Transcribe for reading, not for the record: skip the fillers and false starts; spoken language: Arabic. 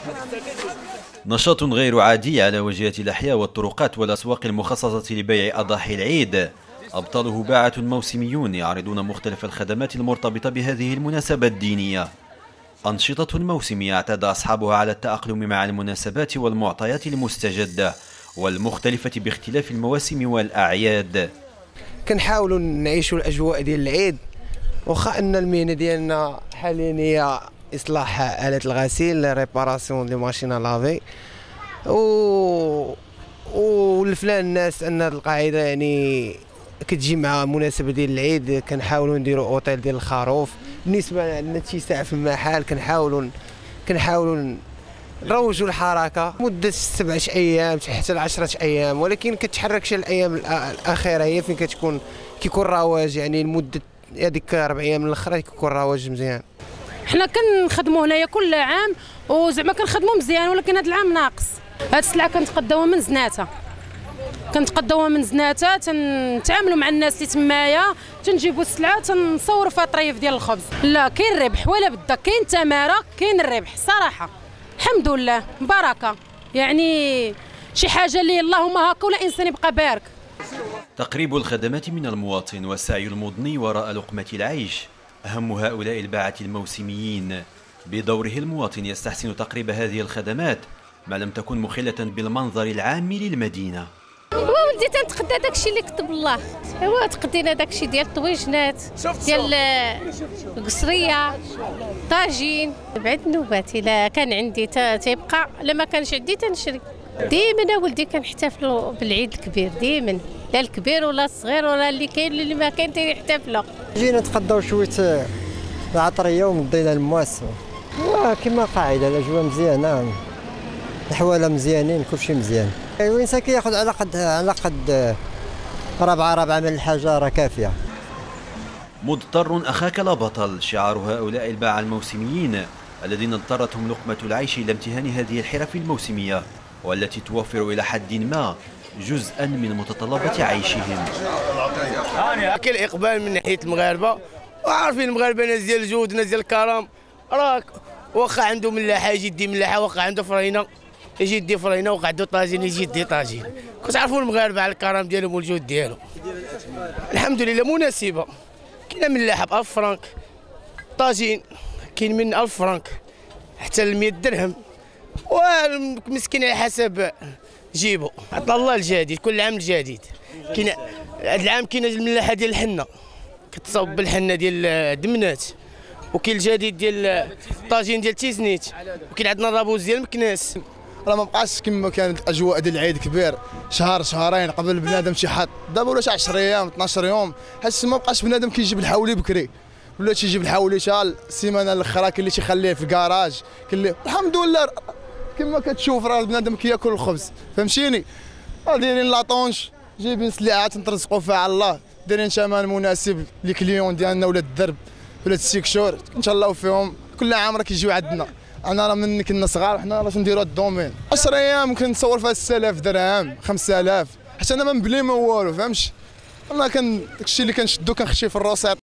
نشاط غير عادي على واجهة الأحياء والطرقات والأسواق المخصصة لبيع أضاحي العيد. أبطاله باعة موسميون يعرضون مختلف الخدمات المرتبطة بهذه المناسبة الدينية. أنشطة موسمية اعتاد أصحابها على التأقلم مع المناسبات والمعطيات المستجدة والمختلفة باختلاف المواسم والأعياد. كنحاولوا نعيشوا الأجواء ديال العيد، واخا أن المهنة ديالنا حاليا هي إصلاح آلة الغسيل، ريباراسيون دي ماشين لافي، ولفنا الناس أن القاعدة يعني كتجي مع مناسبة ديال العيد. كنحاولوا نديروا اوتيل ديال الخروف. بالنسبة عندنا اتساع في المحل، كنحاولوا نروجوا الحركة مدة 7 أيام حتى ل 10 أيام، ولكن كتحركش الأيام الأخيرة هي فين كيكون رواج، يعني المدة هذيك 4 أيام الأخرى كيكون رواج مزيان. حنا كنخدموا هنايا كل عام وزعما كنخدموا مزيان، ولكن هذا العام ناقص. هاد السلعة كنتقداوها من زناتها، تنتعاملوا مع الناس اللي تمايا، تنجيبوا السلعه تنصوروا فيها طريف ديال الخبز. لا كاين الربح ولا بدا، كاين تماره، كاين الربح صراحه الحمد لله بركه، يعني شي حاجه اللي اللهم هكا ولا انسان يبقى بارك. تقريب الخدمات من المواطن والسعي المضني وراء لقمه العيش اهم هؤلاء الباعة الموسميين. بدوره المواطن يستحسن تقريب هذه الخدمات ما لم تكن مخلة بالمنظر العام للمدينة. ولدي تنتقدى داكشي اللي كتب الله، تقدينا داكشي ديال الطويجنات، ديال القصريه، طاجين. بعد النوبات الا كان عندي تيبقى، لما كانش عندي تنشري. ديما ولدي كنحتفلوا بالعيد الكبير، ديما لا الكبير ولا الصغير ولا اللي كاين اللي ما كاين تيحتفلوا. جينا نتقداو شويه العطريه ومضينا المواس، كما قاعده الاجواء مزيانه، الحواله مزيانين، كلشي مزيان. الانسان كياخذ على قد ربعه من الحاجه راه كافيه. مضطر اخاك لا بطل، شعار هؤلاء الباعة الموسميين الذين اضطرتهم لقمة العيش الى امتهان هذه الحرف الموسمية والتي توفر الى حد ما جزءا من متطلبات عيشهم. كاين اقبال من ناحيه المغاربه، وعارفين المغاربه ناس ديال الجود، ناس ديال الكرم. راك واخا عنده ملاحه يجي يدي ملاحه، واخا عنده فرينه يجي يدي فرينه، واخا عنده طاجين يجي يدي طاجين. كتعرفوا المغاربه على الكرم ديالهم والجود ديالهم. الحمد لله مناسبه. كاينه ملاحه ب 1000 فرانك، طاجين كاين من 1000 فرانك حتى ل 100 درهم، والمسكين على حسب جيبو. عطا الله الجديد، كل عام الجديد. كاين هذا العام كاين الملاحه ديال الحنه كتصاوب بالحنه ديال دمنات، وكاين الجديد ديال الطاجين ديال تيزنيت، وكاين عندنا الرابوز ديال مكناس. راه ما بقاش كما كانت الاجواء ديال العيد كبير، شهر شهرين قبل بنادم شي حد. دابا ولا 10 ايام 12 يوم، حيت ما بقاش بنادم كيجيب الحولي بكري، ولا تيجيب الحولي حتى السيمانه الاخرى. كاين اللي تيخليه في الكراج، كاين اللي الحمد لله كما كتشوف راه بنادم كياكل الخبز، فهمتيني. دايرين لاطونش، جايبين سلعات نترزقوا فيها على الله، دايرين ثمن مناسب للكليون ديالنا ولا الدرب ولا السيكشور، نتهلاو فيهم. كل عام راه كيجيو عندنا. انا راه من كنا صغار حنا راه نديروا الدومين. 10 ايام كنصور فيها 6000 درهم 5000، حتى انا ما مبلي ما والو، فهمتش. انا داكشي اللي كنشدو كنخشي في الروسيط.